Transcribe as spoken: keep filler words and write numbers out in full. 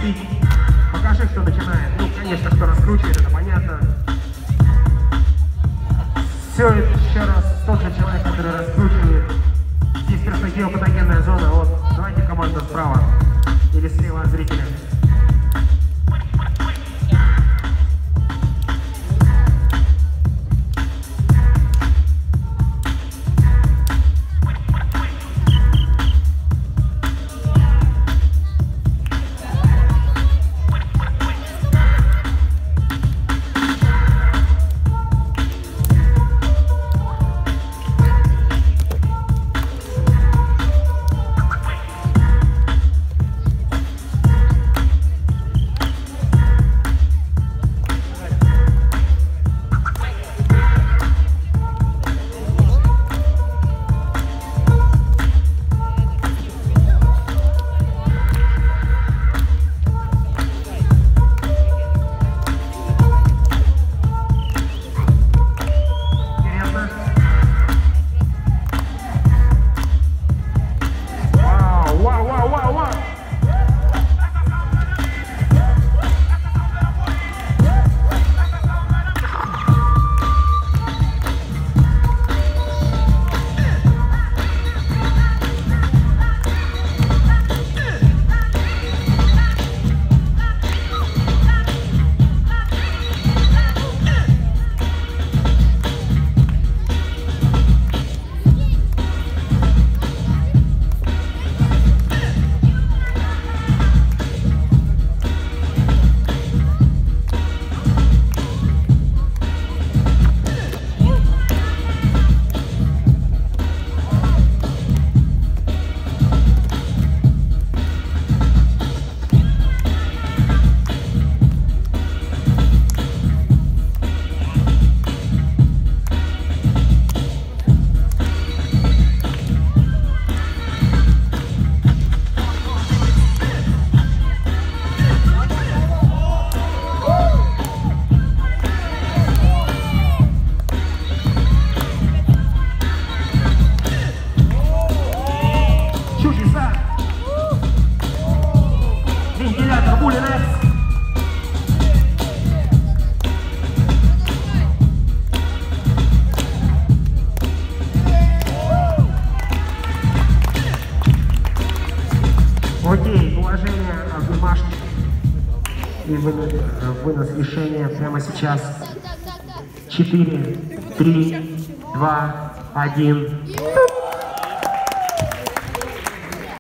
раскрутить. Покажи, кто начинает. Ну, конечно, кто раскручивает, это понятно. Все это еще раз тот же человек, который раскручивает. Здесь просто геопатогенная зона. Вот, давайте команда справа или слева от зрителя. Окей, положение обнимашки и вынос, вынос решения прямо сейчас. четыре, три, два, один.